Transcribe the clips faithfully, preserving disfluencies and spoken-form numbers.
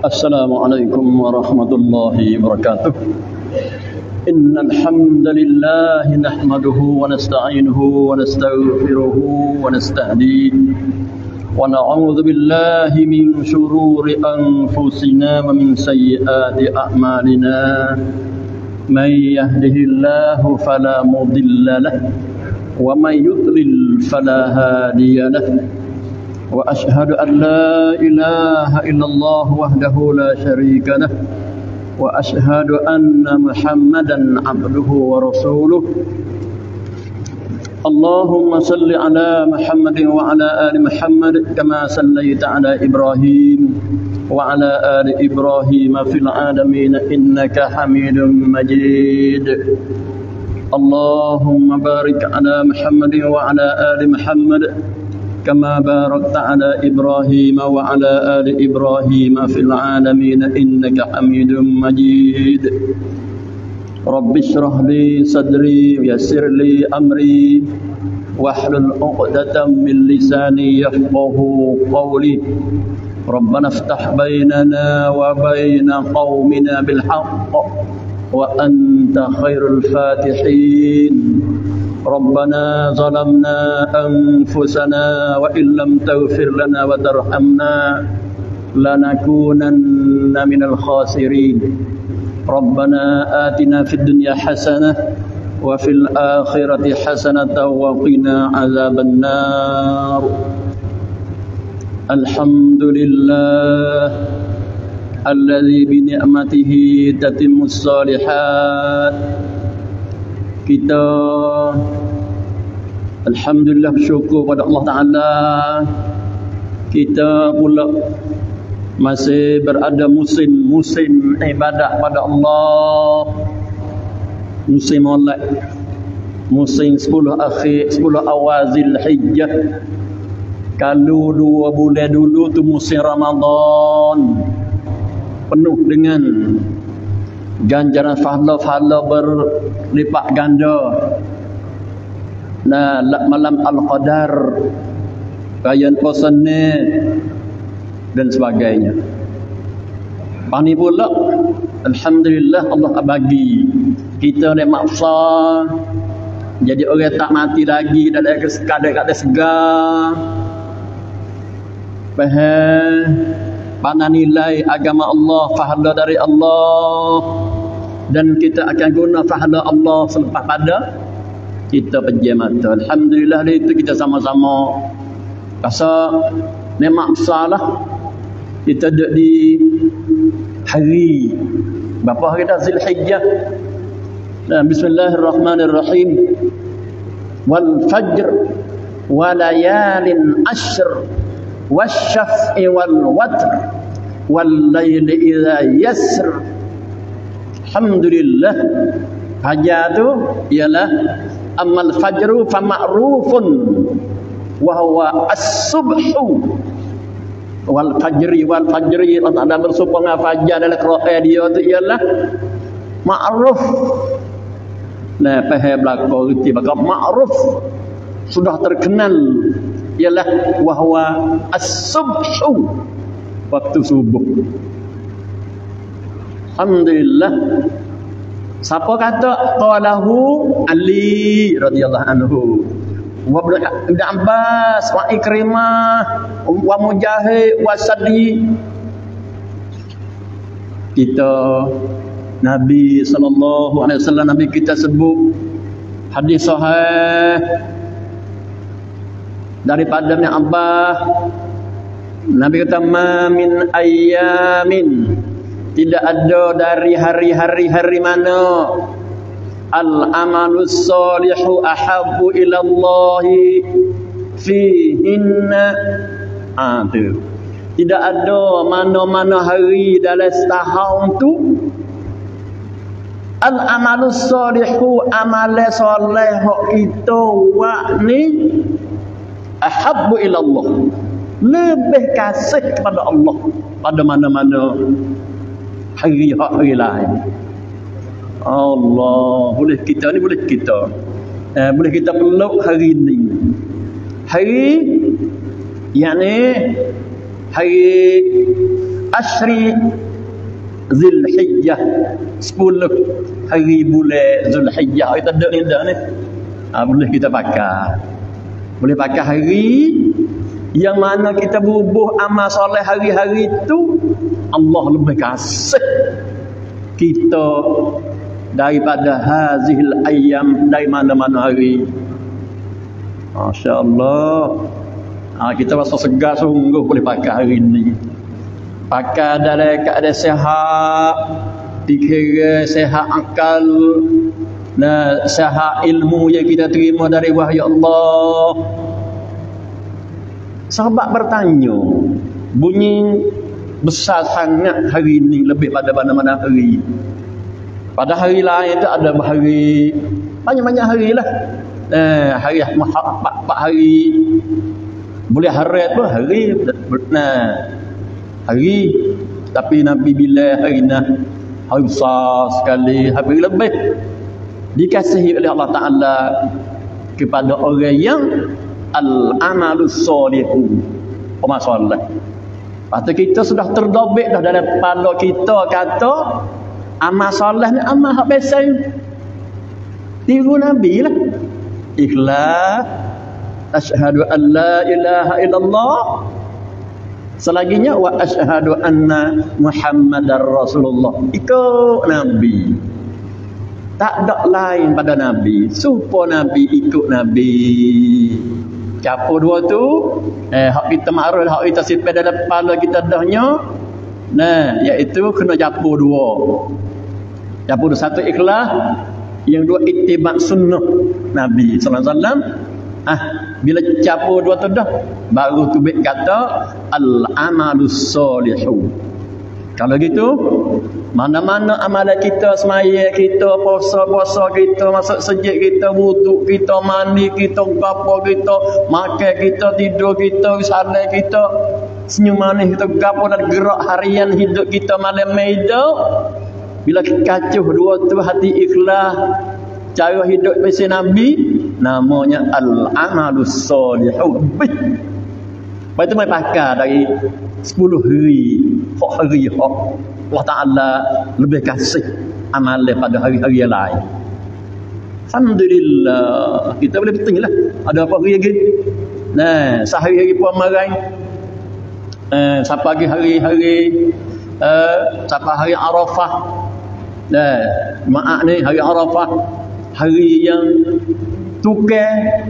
Assalamualaikum warahmatullahi wabarakatuh. Innal hamdalillah nahmaduhu wa nasta'inuhu wa nastaghfiruhu wa nastahdihi wa na'udzu billahi min shururi anfusina wa min sayyiati a'malina. May yahdihillahu fala mudilla lahu wa may yudlil fala hadiya lahu. وأشهد أن لا إله إلا الله وحده لا شريك له وأشهد أن محمدا عبده ورسوله. اللهم صل على محمد وعلى آل محمد كما صليت على إبراهيم وعلى آل إبراهيم في العالمين إنك حميد مجيد. اللهم بارك على محمد وعلى آل محمد كما باركت على إبراهيم وعلى آل إبراهيم في العالمين إنك حميد مجيد. رب اشرح لي صدري ويسر لي أمري واحلل عقدة من لساني يفقه قولي. ربنا افتح بيننا وبين قومنا بالحق وأنت خير الفاتحين. ربنا ظلمنا أنفسنا وإن لم تغفر لنا وترحمنا لنكونن من الخاسرين. ربنا آتنا في الدنيا حسنة وفي الآخرة حسنة وقنا عذاب النار. الحمد لله الذي بنعمته تتم الصالحات. Kita alhamdulillah bersyukur pada Allah Ta'ala, kita pula masih berada musim-musim ibadat pada Allah, musim Maulid, musim sepuluh akhir, sepuluh awal Zulhijjah. Kalau dua bulan dulu tu musim Ramadan, penuh dengan ganjaran pahala-pahala berlipat ganda. Nah, malam Al-Qadar, bayan puasanya dan sebagainya. Pani pula alhamdulillah Allah bagi kita nikmat besar. Jadi orang tak mati lagi dalam keadaan kata segar. Faham mana nilai agama Allah, pahala dari Allah, dan kita akan guna pahala Allah selepas pada kita pejam mata. Alhamdulillah itu kita sama-sama rasa nikmat besar lah. Kita duduk di hari berapa hari dah Zulhijjah. Dan bismillahirrahmanirrahim. Wal fajr wa layalin ashr wasyaf'i wal watr wal layli idza yasr. Alhamdulillah, fajar tu ialah amal fajru fa ma'rufun wa huwa as-subhu wal fajri wal fajri. Allah Taala bersumpah dengan fajar dalam Quran dia tu ialah ma'ruf. Nah, faham belaka reti bakal ma'ruf sudah terkenal ialah wa huwa as-subhu, waktu subuh. Alhamdulillah. Siapa kata qalahu Ali radhiyallahu anhu wa Ibn Abbas wa Ikrimah wa Mujahid wa Sadi. Kita Nabi sallallahu alaihi wasallam, Nabi kita sebut hadis sahih daripada Ibn Abbas. Nabi kata ma min ayyamin, tidak ada dari hari-hari hari mana al-amalus salihu ahabbu ila Allahi fihinna. Ah tu. Tidak ada mana-mana hari dalam setahun tu al-amalus salihu, amal soleh itu wa ni ahabbu ila Allah, lebih kasih kepada Allah pada mana-mana hari-hari lain. Allah, boleh kita ni boleh kita eh, boleh kita peluk hari ini, hari yakni hari ashri Zulhijjah, sepuluh hari bulan Zulhijjah. Kita ada ni dah ni. Ha, boleh kita pakai. Boleh pakai hari yang mana kita bubuh amal soleh hari-hari itu, Allah lebih kasih kita daripada hazihil ayyam, dari mana-mana hari. Masya Allah. Ha, kita rasa segar sungguh boleh pakai hari ini. Pakai dalam keadaan sehat, dikira sehat akal, dan sehat ilmu yang kita terima dari wahyu Allah. Sahabat bertanya, bunyi besar sangat hari ini lebih pada mana-mana hari. Pada hari lain itu ada hari, banyak-banyak hari lah. Eh, hari empat hari, boleh hari pun hari. Nah, hari, tapi Nabi bila hari nah hari besar sekali, hari lebih dikasihi oleh Allah Ta'ala kepada orang yang al-amalus solihu, amal soleh. Lepas kita sudah terdobek dah dalam kepala kita kata amal soleh ni amal hak biasa, tiru Nabi lah. Ikhlas, asyhadu an la ilaha illallah, selaginya wa asyhadu anna Muhammadar Rasulullah. Ikut Nabi, tak ada lain pada Nabi, supaya Nabi ikut Nabi. Siapa dua tu? Eh, hak kita makruf, hak kita simpan dalam kepala kita dahnya. Nah, iaitu kena capur dua. Capur satu ikhlas, yang dua ittiba' sunnah Nabi sallallahu alaihi wasallam. Ah, bila capur dua tu dah, baru tu baik kata al-amalus solihu. Kalau gitu, mana-mana amalan kita, semaya kita, puasa-puasa kita, masuk sejid kita, wuduk kita, mandi kita, gapo kita, makan kita, tidur kita, salat kita, senyum manis kita, gapo dan gerak harian hidup kita malam hidup. Bila kacau dua tu hati ikhlas, cara hidup besi Nabi, namanya al-amalus solihu. Lepas itu mai pakai dari sepuluh hari, hak hari hak Allah Ta'ala lebih kasih amalan pada hari-hari yang lain. Alhamdulillah, kita boleh betul lah. Ada apa hari lagi? Nah, sehari-hari puan marai. Eh, siapa lagi hari-hari eh, siapa hari Arafah. Nah, maaf ni hari Arafah, hari yang tukar.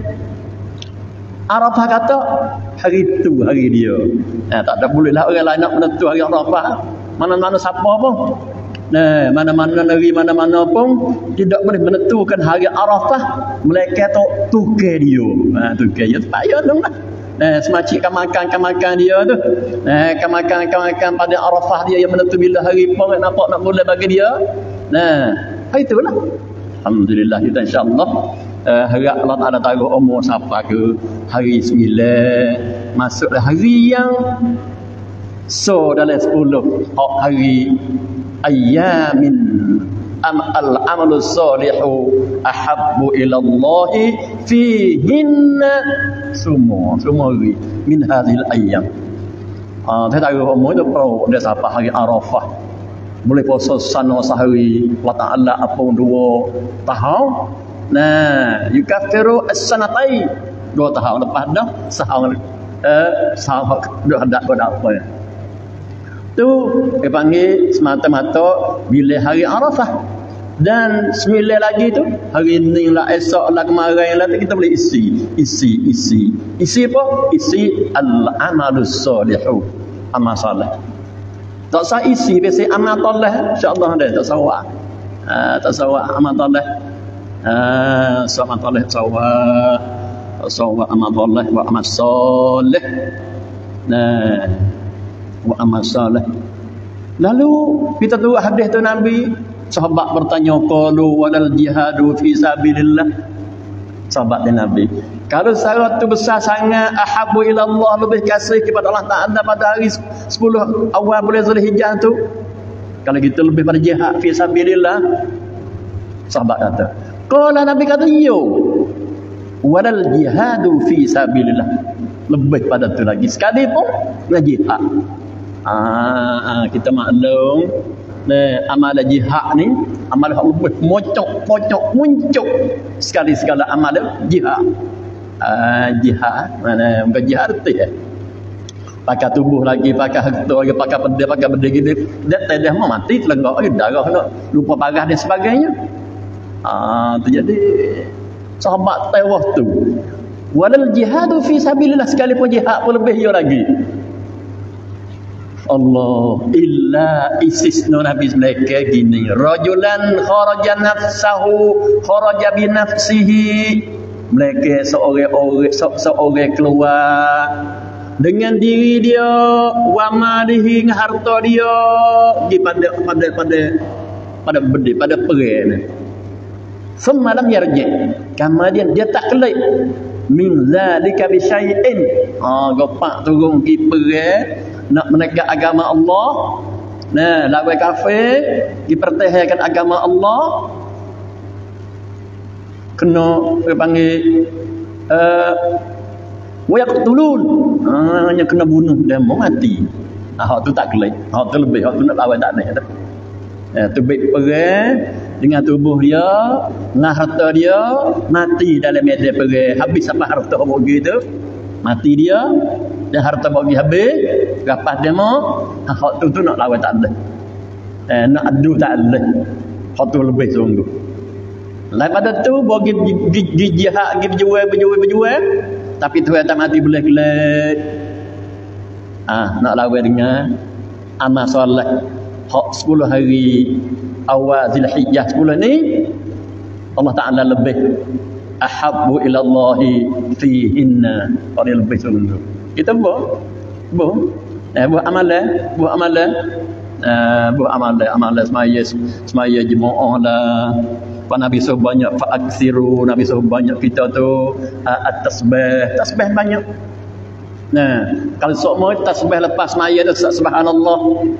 Arafah kata hari itu hari dia. Nah, tak ada bolehlah orang lain nak menentu hari Arafah. Mana-mana siapa pun. Nah, mana-mana negeri mana-mana pun tidak boleh menentukan hari Arafah, mereka tu tukar dia. Nah, tukar dia payah dong lah. Nah, semacam makan-makan dia tu. Nah, makan-makan pada Arafah dia yang menentu bila hari pun nampak nak boleh bagi dia. Nah, hari itulah. Alhamdulillah kita insya-Allah Uh, harap Allah Ta'ala taruh umur siapa ke hari sembilan, masuklah hari yang so dalam sepuluh hari ayyamin am al-amalu salihu ahabbu ilallahi fihinna, semua semua hari min hadhil ayyam. Ah, saya taruh umur tu pro dia siapa hari Arafah, boleh puasa sana sehari, Allah Ta'ala apa dua tahun. Nah, yukafiru as-sanatai, dua tahun lepas dah sahang eh sahang dah ada pada apa ya. Tu dia panggil semata-mata bila hari Arafah. Dan sembilan lagi tu hari ni lah, esok lah, kemarin lah, kita boleh isi isi isi isi apa? Isi al-amalus solihu, amal soleh. Tak sah isi biasa amal soleh, insya-Allah dah tak sawak. Ah, tak sawak amal soleh. Ah, sama soleh sawak, sawak amal soleh wa amal soleh. Nah, wa amal soleh. Lalu kita tahu hadis tu Nabi, sahabat bertanya, qalu walal jihadu fi sabilillah. Sahabat Nabi, kalau syarat tu besar sangat, ahabbu ilallah, lebih kasih kepada Allah Ta'ala pada hari sepuluh awal bulan Zulhijjah tu, kalau kita lebih pada jihad fi sabilillah. Sahabat kata, qala Nabi kata, yo walal jihadu fi sabilillah, lebih pada tu lagi sekali pun dengan jihad. ah, ah, kita maklum nah, amal jihad ni amal hak lebih mocok pocok muncul sekali-sekala amal jihad. ah, jihad mana bukan jihad tu ya, pakai tubuh lagi, pakai harta lagi, pakai pedih, pakai pedih gitu, dia dah mau mati telenggak lagi darah nak lupa parah dan sebagainya. ah, tu jadi sahabat tewah tu walal jihadu fi sabilillah, sekalipun jihad pun lebih yo lagi. Allah illa istisna Nabi mereka gini, rajulan kharaja nafsahu kharaja bi nafsihi, mereka seorang-orang seorang keluar dengan diri dia, wa malihi dengan harta dia di pada pada pada pada benda pada perang. Semalam yarji, kemudian dia tak kelak min zalika bi syai'in. Ah, gopak turun ki perang nak menegak agama Allah, nah lawan kafir, dipertahankan agama Allah, kena panggil uh, wa yaqtulun, ah, hanya kena bunuh dan mau mati. Ah, hak tu tak kelak, hak tu lebih, hak tu nak lawan tak naik dah. Eh, tu baik perang dengan tubuh dia, dengan harta dia, mati dalam medan perang, habis apa harta bagi tu, mati dia dan harta bagi habis, lepas dia mau hak tu tu nak lawan tak ada, eh, nak adu tak ada, hak tu lebih sungguh. Lepas tu bagi jihad, pergi berjual berjual berjual, tapi tu tak mati boleh kelak. Ah, nak lawan dengan amal solat hak sepuluh hari awal Zulhijjah sepuluh ni, Allah Ta'ala lebih ahabbu ilallahi fihinna, orang lebih sungguh. Kita buat buat eh, buat amalan buat amalan eh, buat amalan amalan semaya semaya jemaah lah. Pak Nabi suruh banyak fa'aksiru, Nabi suruh banyak kita tu uh, at-tasbih, tasbih banyak. Nah, kalau semua tasbih lepas semaya tu subhanallah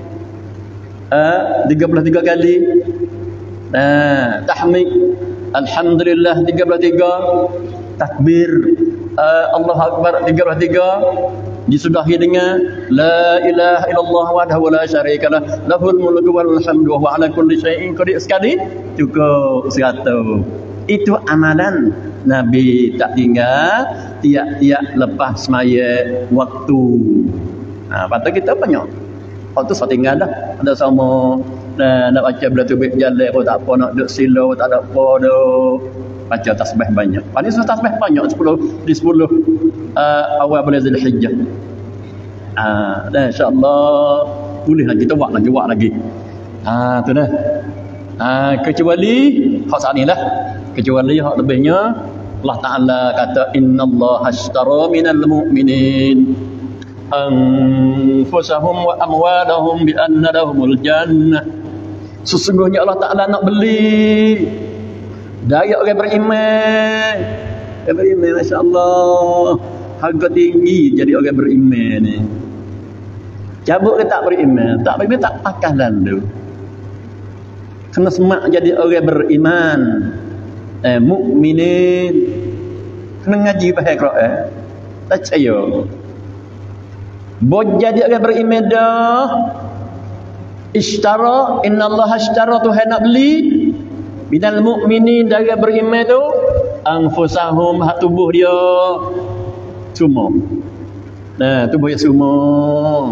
Uh, tiga puluh tiga kali, nah, tahmid alhamdulillah tiga puluh tiga, takbir uh, Allahu Akbar tiga puluh tiga, disudahi dengan la ilaha illallah wahdahu la syarikalah lahul mulku wal hamdu wa huwa ala kulli syai'in qadir sekali cukup seratus. Itu amalan Nabi tak tinggal tiap-tiap lepas semaya waktu. Nah, patut kita banyak. Kalau tu saya tinggal dah. Ada sama nah, nak baca bila tu berjalan pun tak apa, nak duduk silo tak ada apa dah. Baca tasbih banyak. Paling sudah tasbih banyak sepuluh di sepuluh uh, awal bulan Zulhijjah. Ah, dan insya-Allah boleh lagi kita buat lagi buat lagi. Ah, tu dah. Ah, kecuali hak saat ni lah. Kecuali hak lebihnya Allah Taala kata innallaha ashtara minal mu'minin anfusahum wa amwalahum bi anna lahumul jannah. Sesungguhnya Allah Ta'ala nak beli dari orang beriman. Orang beriman, Masya Allah, harga tinggi jadi orang beriman ni. Cabut ke tak beriman? Tak beriman tak pakai lalu. Kena semak jadi orang beriman, eh, mukminin. Kena ngaji bahasa Quran, tak percaya. Boleh jadi orang beriman dah. Ishtara, innallaha ishtara, Tuhan nak beli minal mu'minin dari orang beriman tu anfusahum, hak tubuh dia semua. Nah, tubuh dia semua.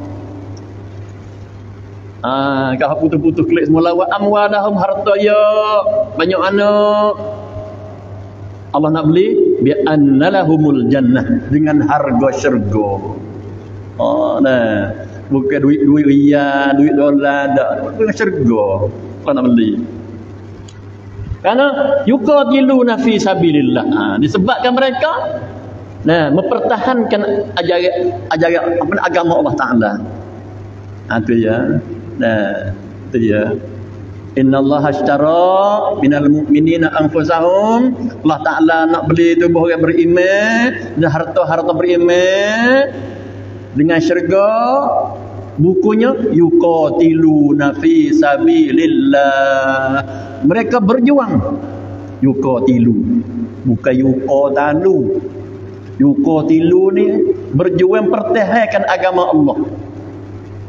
Ah, kalau putus-putus klik semula wa amwalahum, harta dia banyak anak. Allah nak beli bi annalahumul jannah, dengan harga syurga. Oh, nah, bukan duit duit riyal, duit dolar, dak, dengan syurga. Kau nak beli. Karena yuqatiluna fi sabilillah. Ha, disebabkan mereka nah mempertahankan ajaran ajaran apa agama Allah Taala. Ha, tu ya. Nah, tu dia. Innallaha ashtara minal mu'minina anfusahum. Allah Taala nak beli tubuh orang beriman dan harta-harta beriman dengan syurga. Bukunya yuqatiluna fi sabilillah. Mereka berjuang. Yuqatilu, bukan yuqatalu. Yuqatilu ni berjuang pertahankan agama Allah.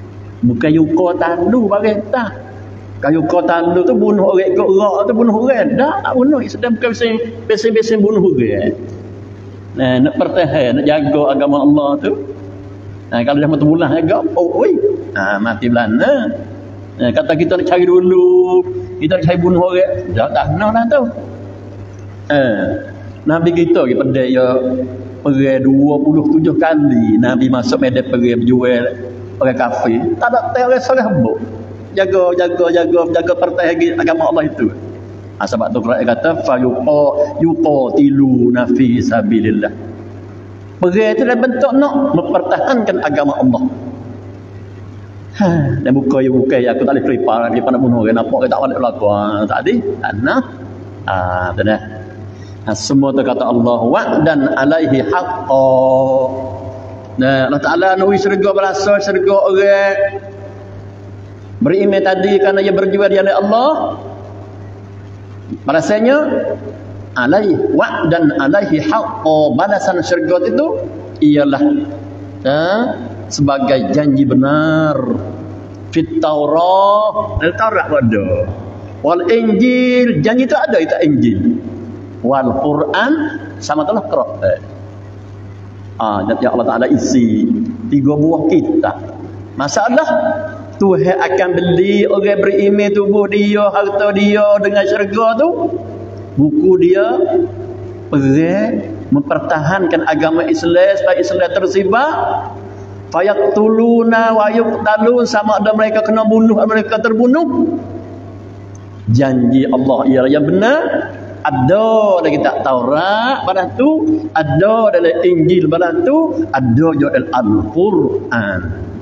Bukan yuka tandu bagi tak. Kalau yuka tandu tu bunuh orang, kau rak tu bunuh orang. Dah, tak bunuh. Islam bukan besen-besen bunuh orang. Nah, nak pertahan, nak jaga agama Allah tu. Nah, kalau dah mati bulan agak, oh, oi. Nah, mati belana. Nah, kata kita nak cari dulu, kita nak cari bunuh orang. Dah tak kena lah tu. Eh, Nabi kita pergi pedai ya pergi dua puluh tujuh kali Nabi masuk medan pergi berjual orang kafir. Tak ada tak orang sorang buk. Jaga jaga jaga jaga pertahan agama Allah itu. Ha, sebab tu Quran kata fa yuqa yuqatilu fi sabilillah. Pergi itu dalam bentuk nak mempertahankan agama Allah. Ha, dan buka ya buka ya aku tak boleh prepare dia pada bunuh orang nampak tak balik berlaku. Tak ada. Tak nak. Ah, tu dah. Ha, semua tu kata Allah wa'dan alaihi haqqan. Nah, Allah Ta'ala nuri syurga berasa syurga orang beriman tadi kerana dia berjual di hadapan Allah. Balasannya alaihi wa'dan alaihi haqqan. Balasan syurga itu ialah ha, sebagai janji benar. Fit Taurah, Al-Taurat ada. Wal Injil, janji itu ada itu Injil. Wal Quran sama telah Quran. Ah, ya Allah Taala isi tiga buah kitab. Masalah Tuhan akan beli orang beriman tubuh dia, harta dia dengan syurga tu. Buku dia perang mempertahankan agama Islam supaya Islam tersebar. Fayaqtuluna wa yuqtalun, sama ada mereka kena bunuh atau mereka terbunuh. Janji Allah ialah yang benar. Ada dalam kitab Taurat pada tu, ada dalam Injil pada tu, ada juga dalam Al-Quran.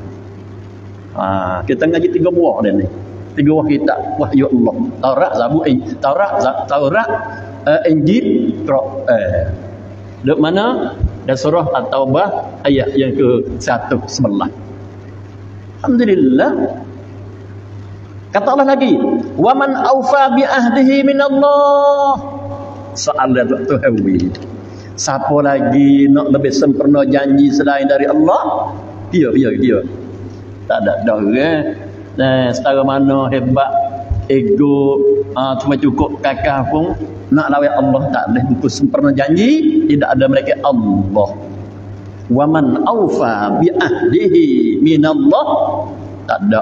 Ha, kita ngaji tiga buah dia ni. Tiga buah kitab wahyu Allah. Taurat, Zabur, Injil, Taurat, Taurat, uh, Injil, Quran. Duk mana? Dan surah At-Taubah ayat yang ke seratus sebelas. Alhamdulillah. Kata Allah lagi, wa man aufa bi ahdihi min Allah. Soalan tu hawi. Siapa lagi nak lebih sempurna janji selain dari Allah? Dia, dia, dia. Tak ada dah orang. Nah, setara mana hebat ego, uh, cuma cukup kakak pun nak lawan Allah tak boleh untuk sempurna janji, tidak ada mereka Allah. Wa man aufa bi ahdihi min Allah. Tak ada.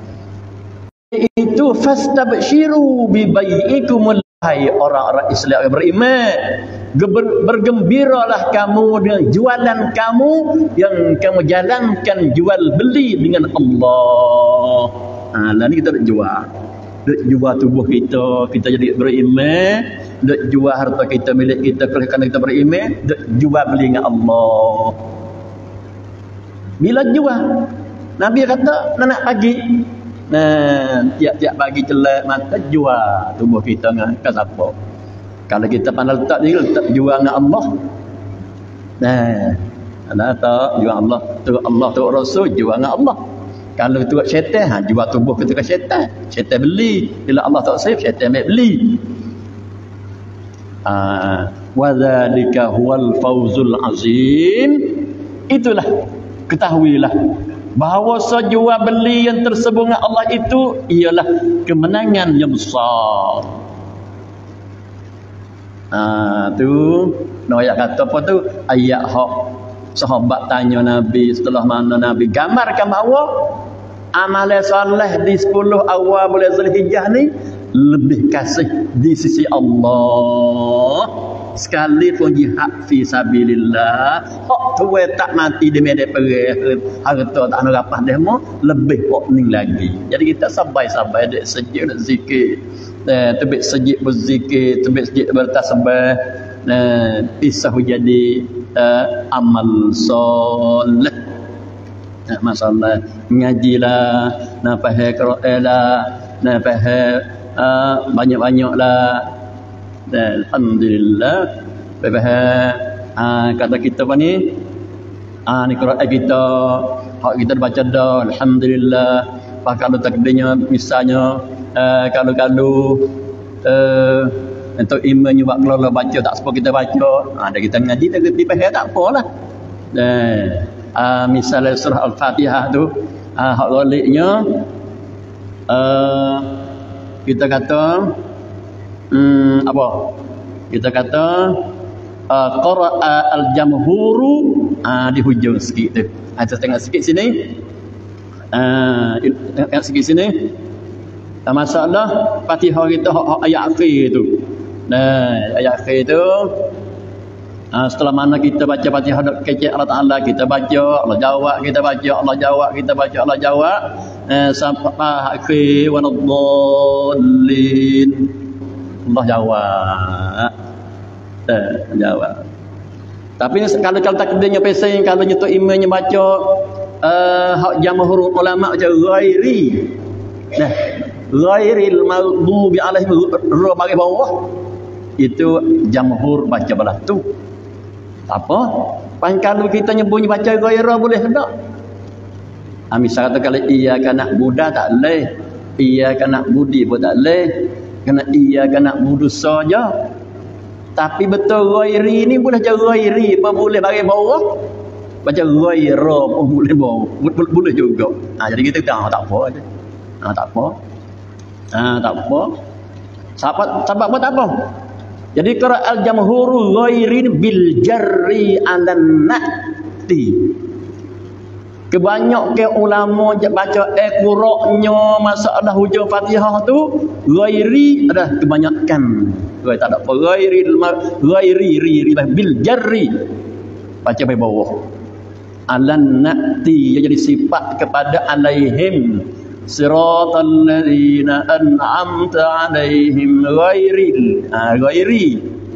Itu fastabshiru bi bai'ikumul, hai orang-orang Islam yang beriman, bergembiralah kamu dengan jualan kamu yang kamu jalankan jual beli dengan Allah. Ha, lah ni kita nak jual. Nak jual tubuh kita, kita jadi beriman. Nak jual harta kita milik kita kerana kita beriman. Nak jual beli dengan Allah. Bila jual, Nabi kata nak pagi. Nah, tiap-tiap bagi celak mata jual tubuh kita dengan ke siapa. Kalau kita pandai letak dia letak jual dengan Allah. Nah, ada tak jual Allah, tu Allah tu Rasul jual dengan Allah. Kalau tu syaitan, ha, jual tubuh kita ke syaitan. Syaitan beli. Bila Allah tak save, syaitan ambil beli. Ah, wa dzalika huwal fawzul azim. Itulah, ketahuilah bahawa sejual beli yang tersebut dengan Allah itu ialah kemenangan yang besar. Ah, tu Noyak kata apa tu? Ayat hak sahabat tanya Nabi setelah mana Nabi gambarkan bahawa amalan soleh di sepuluh awal bulan Zulhijjah ni lebih kasih di sisi Allah sekalipun jihad fi sabilillah. Hak tuwe tak mati di medan perang, harta tak nak rapah dia mau lebih hak ni lagi. Jadi kita sabai-sabai dek sejik nak zikir. Eh, tebik sejik berzikir, tebik sejik bertasbih. Nah, pisah jadi uh, amal soleh. Nah, masalah ngajilah, nah faham Quran lah, nah faham uh, banyak-banyaklah. Dan alhamdulillah faham uh, kata kita apa ni? Ah, ni Quran kita, hak kita baca dah alhamdulillah. Pak kalau takdirnya misalnya uh, kalau-kalau uh, untuk imannya buat kelola baca tak semua kita baca. Ha, dah kita ngaji tak kerti faham tak apalah. Dan uh, misalnya surah Al-Fatihah tu Ah, hak ghaliknya uh, kita kata hmm, apa? Kita kata uh, qara'a al-jamhuru uh, di hujung sikit tu. Ah, kita tengok sikit sini. Ah, uh, tengok sikit sini. Uh, masalah Fatihah kita hak, hak ayat akhir tu. Nah, ayat akhir tu uh, setelah mana kita baca Fatihah kecek Allah Ta'ala, kita baca, Allah jawab, kita baca, Allah jawab, kita baca, Allah jawab, uh, sampai akhir waladdallin. Allah jawab. Eh, jawab. Tapi kalau kalau takdirnya pesing, kalau nyetuk imamnya baca uh, hak jamhur ulama macam ghairi. Nah, ghairil maghdubi alaihim ra bagi bawah. Itu jamhur baca belah tu. Apa? Pan kalau kita nyebut baca ghaira boleh tak? Ah, misal kata kalau iyyaka na'budu tak leh. Iyyaka na'budi pun tak leh. Kena iyyaka na'budu saja. Tapi betul ghairi ni boleh baca ghairi apa boleh bagi bawah. Baca ghaira pun boleh bawah. Boleh juga. Ah, jadi kita tak tak apa aja. Ah, tak apa. Ah, tak apa. Sebab sebab apa tak apa? Jadi qira al-jamhuru ghairin bil jarri 'alan na'ti. Kebanyak ke ulama baca eh qura'nya masalah hujung Fatihah tu ghairi ada kebanyakan. Ghairi tak ada apa ghairil ghairi ri bil jarri. Baca pai bawah. 'Alan na'ti jadi sifat kepada alaihim siratal ladzina an'amta 'alaihim ghairil ah ghairi.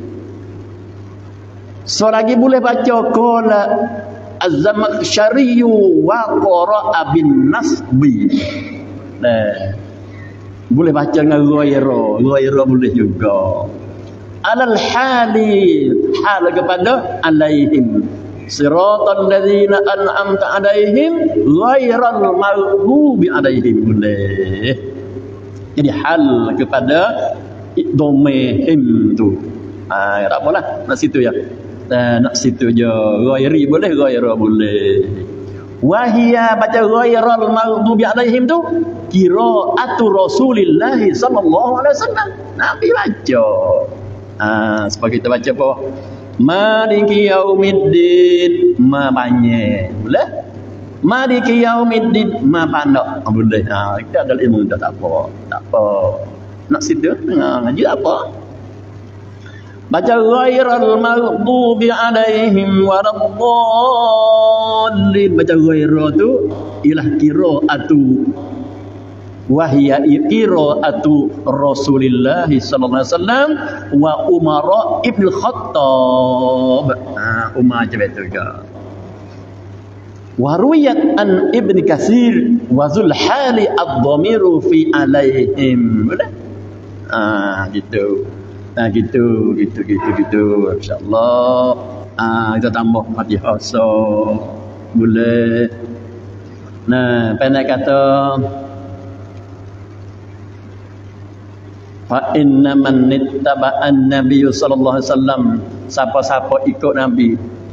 So lagi boleh baca qala az-Zamakhsyari wa qara'a bin nasbi. Nah, boleh baca dengan ghaira, ghaira boleh juga. Alal hali hal kepada alaihim siratal ladzina an'amta 'alaihim ghairal maghdubi 'alaihim boleh. Jadi hal kepada domehim tu. Ah, tak apalah nak situ ya. Uh, nak situ je ghairi boleh ghaira boleh. Wahia baca ghairal maghdubi 'alaihim tu qiraatu Rasulillah sallallahu alaihi wasallam. Nabi baca. Ah, sebab kita baca apa? Maliki yaumiddin ma banyak. Boleh? Maliki yaumiddin ma pandak. Boleh. Ha, kita ada ilmu dah tak apa. Tak apa. Nak situ dengar ngaji apa? Baca ghairal maghdubi 'alaihim waladdallin. Baca ghaira tu ialah qiraatu wahya qiraatu Rasulillah sallallahu alaihi wasallam wa Umar ibn Khattab. Ah, Umar je betul juga. Wa ruwiyat an Ibn Katsir wa Zul Hali ad-dhamiru fi alaihim. Boleh? Ah, gitu. Nah, gitu, gitu, gitu, gitu. Insya-Allah. Ah, kita tambah Fatihah so boleh. Nah, pendek kata fa inna man ittaba'an nabiy sallallahu alaihi wasallam, siapa-siapa ikut nabi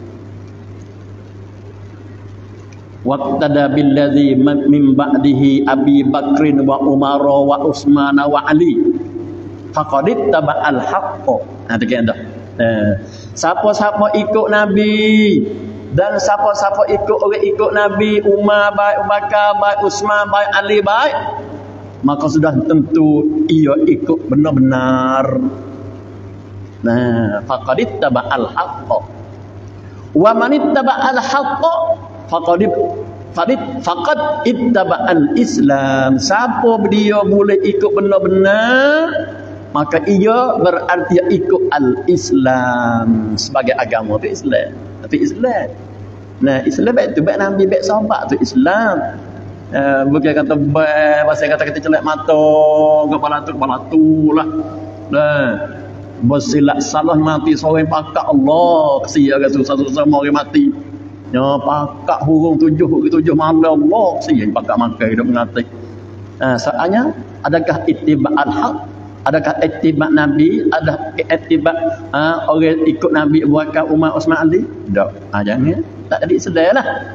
waqtada billadzi min ba'dihi Abi Bakrin wa Umar wa Utsman wa Ali faqad ittaba'al haqq. Ha tak ada. Eh, siapa-siapa ikut nabi dan siapa-siapa ikut orang ikut nabi Umar baik, Abu Bakar baik, Utsman baik, Ali baik, maka sudah tentu ia ikut benar-benar. Nah, faqad ittaba'al haqq. Wa man ittaba'al haqq faqad faqad faqad ittaba'al Islam. Siapa dia boleh ikut benar-benar, maka ia berarti ikut al-Islam sebagai agama tu Islam. Tapi Islam. Nah, Islam baik tu baik Nabi baik sahabat tu Islam. Uh, bukan kata baik, pasal kata kita celak mata, kepala tu, kepala tu lah. Nah, bersilap salah mati seorang pakak Allah. Kesian kan susah-susah mau orang mati. Ya, pakak hurung tujuh, tujuh malam Allah. Kesian pakak makan hidup mengatik. Nah, soalnya, adakah ittiba'al haq? Adakah ittiba' Nabi? Ada ittiba' uh, orang ikut Nabi Abu Bakar, Umar, Utsman, Ali? Tak. Ah, jangan. Tak jadi sedar lah.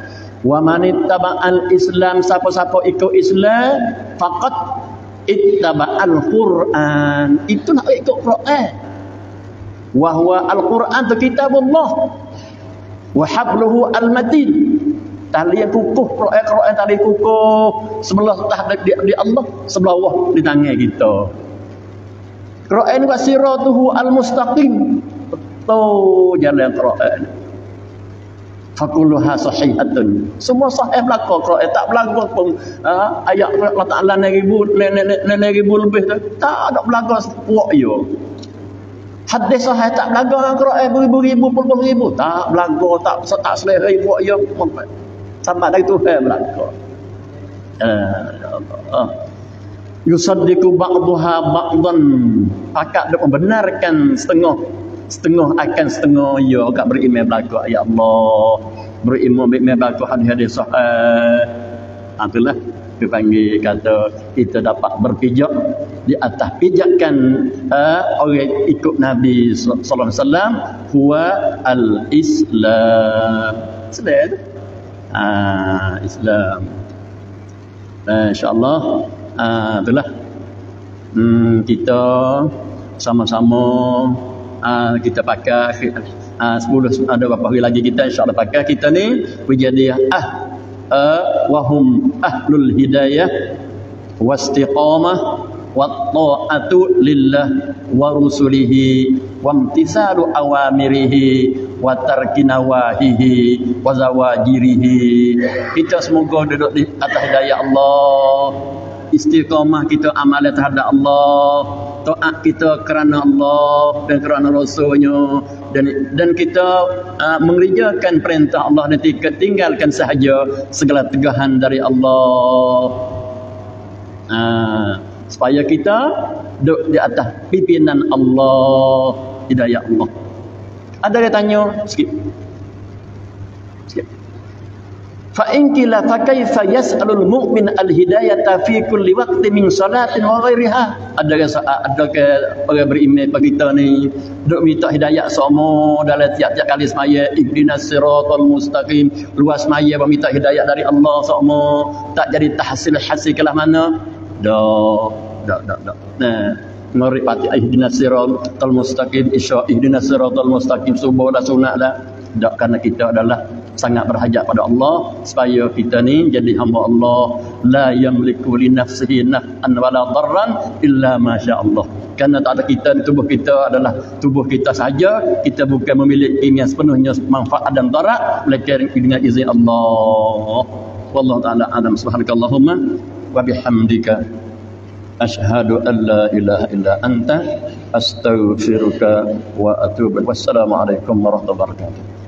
Wa man ittaba'al Islam, siapa-siapa ikut Islam faqat ittaba'al Quran, itu nak ikut Quran. Wa huwa al-Quran tu kitabullah wa habluhu al-matin, tali yang kukuh. Quran Quran tali kukuh, sebelah tah di, di Allah, sebelah Allah di tangan kita. Quran wa siratuhu al-mustaqim, betul jalan Quran. Fakuluha sahihatun, semua sahih belaka Quran, tak belaka pun ha, ayat Allah Taala enam ribu lebih tu tak ada belaka puak yo. Hadis sahih tak belaka Quran beribu-ribu puluh-ribu tak belaka, tak tak selera puak yo sampai dari Tuhan belaka. Ah, yusaddiqu ba'daha ba'dan, pakak dia membenarkan setengah setengah akan setengah ya kat beriman belaka ayat Allah, beriman beriman belaka hadis-hadis sahih. Itulah dipanggil kata kita dapat berpijak di atas pijakan uh, orang ikut Nabi sallallahu alaihi wasallam, huwa al-Islam. Sedar tu? Ah, Islam. Uh, InsyaAllah ah, itulah hmm, kita sama-sama Uh, kita pakai uh, sepuluh ada berapa hari lagi kita insya-Allah pakai kita ni menjadi ah uh, wahum ahlul hidayah wastiqamah wa ta'atu lillah wa rusulihi wa imtisalu awamirihi wa tarki nawahihi wa zawajirihi. Kita semoga duduk di atas hidayah Allah, istiqamah kita amalan terhadap Allah, taat kita kerana Allah dan kerana Rasulnya, dan dan kita uh, mengerjakan perintah Allah dan tinggalkan sahaja segala tegahan dari Allah, uh, supaya kita duduk di atas pimpinan Allah, hidayah Allah. Ada yang tanya sikit sikit fa in qila fa kaifa yas'alul mu'min al-hidayata fi kulli waqtin min salatin wa ghairiha. Ada ada ke orang beriman bagi kita ni duk minta hidayah semua dalam tiap-tiap kali semaya, ihdinas siratal mustaqim, luas semaya meminta hidayah dari Allah semua, tak jadi tahsil hasil kelah mana dak dak dak dak. Nah, ngori pati ihdinas siratal mustaqim, isya ihdinas siratal mustaqim subuh dah sunat dah. Dak, kerana kita adalah sangat berhajat pada Allah supaya kita ni jadi hamba Allah, la yamliku li nafsihi naf'an wala darran illa ma sya Allah. Kerana tak ada kita, tubuh kita adalah tubuh kita saja, kita bukan memiliki yang sepenuhnya manfaat dan darat melainkan dengan izin Allah. Wallahu taala alam. Subhanakallahumma wa bihamdika asyhadu an la ilaha illa anta astaghfiruka wa atubu. Wassalamualaikum warahmatullahi wabarakatuh.